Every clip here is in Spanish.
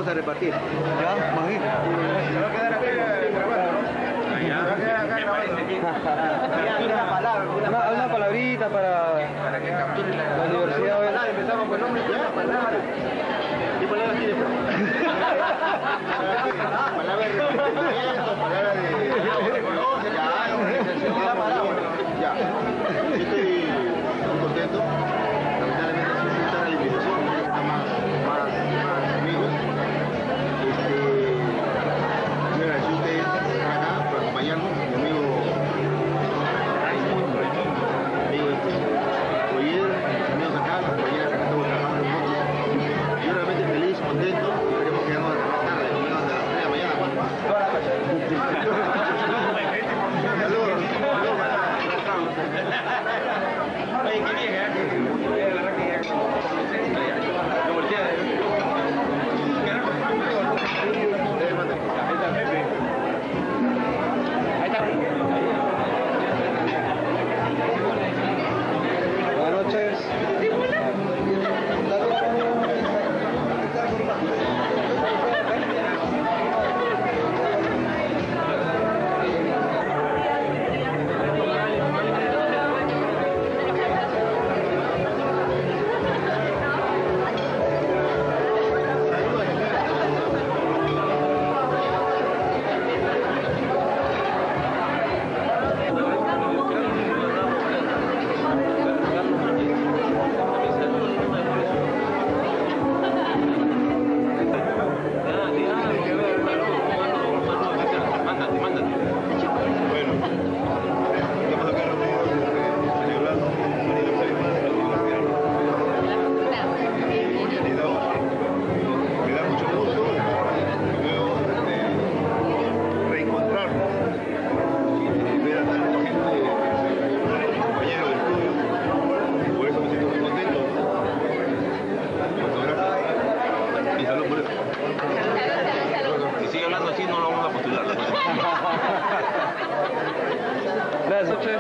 vamos a repartir. ¿Ya? Magui. Se va a quedar acá grabado. Una palabrita para que capture la universidad. Empezamos con nombre, ya, palabras. ¿Qué palabras tiene? Palabras de reconocimiento, palabras de organización, ya. Yo estoy muy contento. Lamentablemente sí se está la limitación, está más amigos. Muy agradecido a ustedes por estar acá, por acompañarnos. Mi amigo Raimundo, amigo Oyer, mis amigos acá, las compañeras acá estamos trabajando nosotros. Yo realmente feliz, contento. Esperemos quedarnos hasta más tarde, nos vemos hasta las 3 de la mañana. Toda la noche. Saludos. Oye, qué bien, Buenas noches. Si sigue hablando así, no lo vamos a postular. Buenas noches.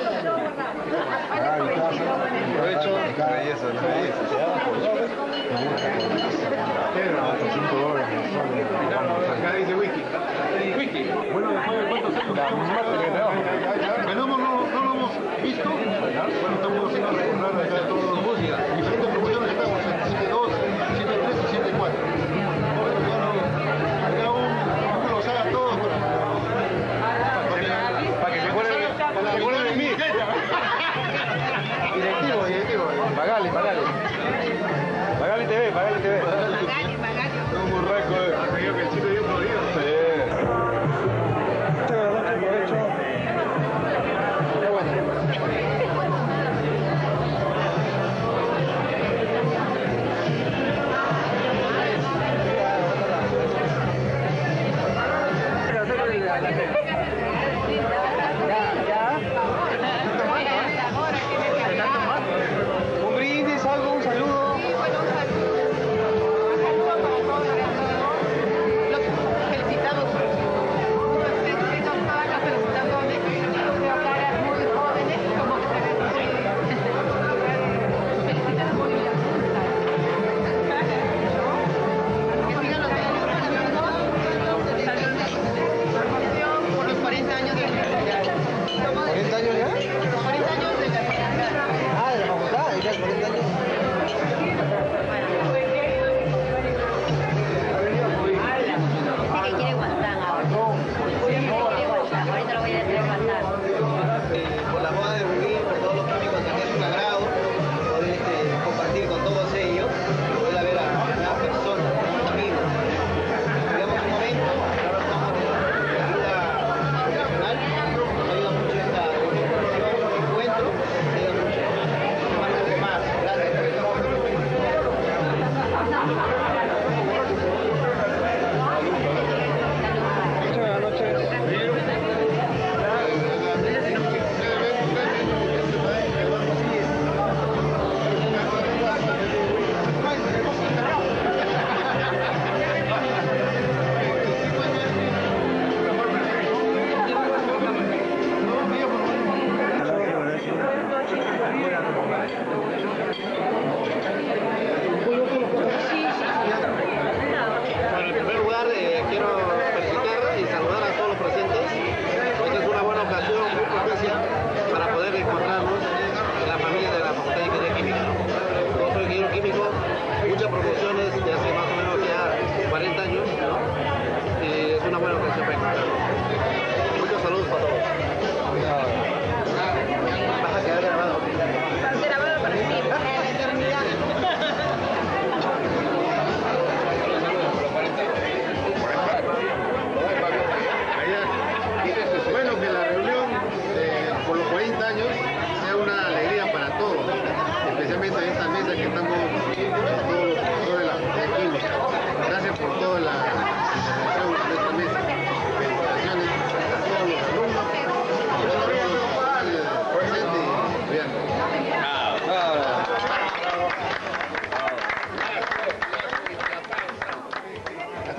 Provecho. Belleza, Acá dice wiki. Wiki. Bueno, después de cuántos años. No lo hemos visto. Bueno, estamos haciendo recordar acá todos música. Diferentes promociones estamos en 72, 73 y 74. Acá uno los haga todos para que se acuerden de mí. Directivo. Pagale. Pagale TV. Somos muy ricos. Ha seguido que el chiste dio un prohibido. Sí. Muchas gracias, provecho.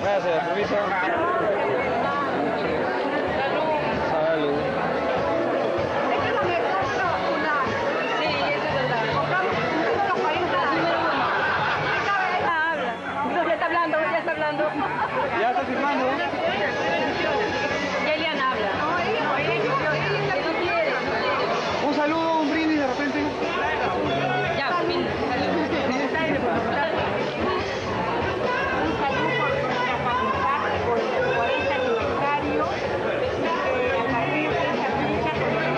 Gracias, permiso.